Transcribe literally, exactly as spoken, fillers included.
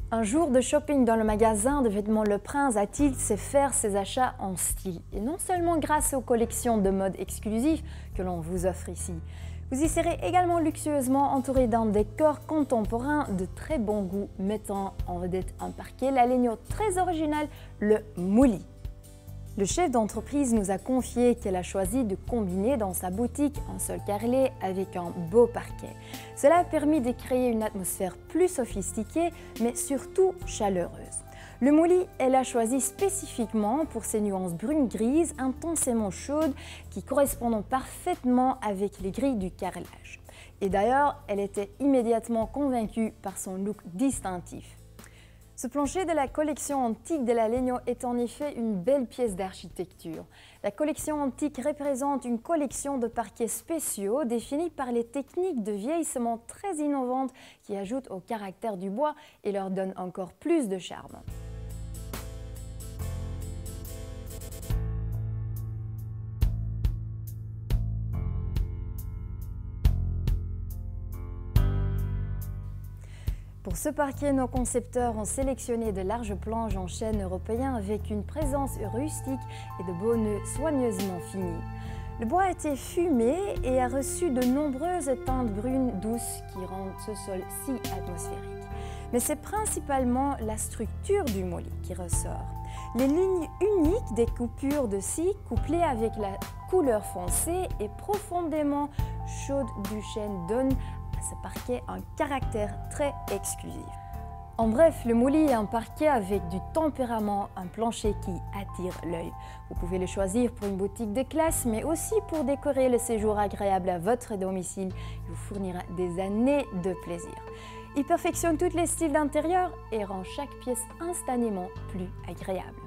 Un jour de shopping dans le magasin de vêtements Le Prince a-t-il sait faire ses achats en style. Et non seulement grâce aux collections de mode exclusives que l'on vous offre ici. Vous y serez également luxueusement entouré d'un décor contemporain de très bon goût, mettant en vedette un parquet lalegno très original, le Mouli. Le chef d'entreprise nous a confié qu'elle a choisi de combiner dans sa boutique un sol carrelé avec un beau parquet. Cela a permis de créer une atmosphère plus sophistiquée, mais surtout chaleureuse. Le Mouli, elle a choisi spécifiquement pour ses nuances brunes-grises intensément chaudes qui correspondent parfaitement avec les grilles du carrelage. Et d'ailleurs, elle était immédiatement convaincue par son look distinctif. Ce plancher de la collection antique de Lalegno est en effet une belle pièce d'architecture. La collection antique représente une collection de parquets spéciaux définis par les techniques de vieillissement très innovantes qui ajoutent au caractère du bois et leur donnent encore plus de charme. Pour ce parquet, nos concepteurs ont sélectionné de larges planches en chêne européen avec une présence rustique et de beaux nœuds soigneusement finis. Le bois a été fumé et a reçu de nombreuses teintes brunes douces qui rendent ce sol si atmosphérique. Mais c'est principalement la structure du Mouli qui ressort. Les lignes uniques des coupures de scie, couplées avec la couleur foncée et profondément chaude du chêne, donnent ce parquet un caractère très exclusif. En bref, le Mouli est un parquet avec du tempérament, un plancher qui attire l'œil. Vous pouvez le choisir pour une boutique de classe, mais aussi pour décorer le séjour agréable à votre domicile. Il vous fournira des années de plaisir. Il perfectionne tous les styles d'intérieur et rend chaque pièce instantanément plus agréable.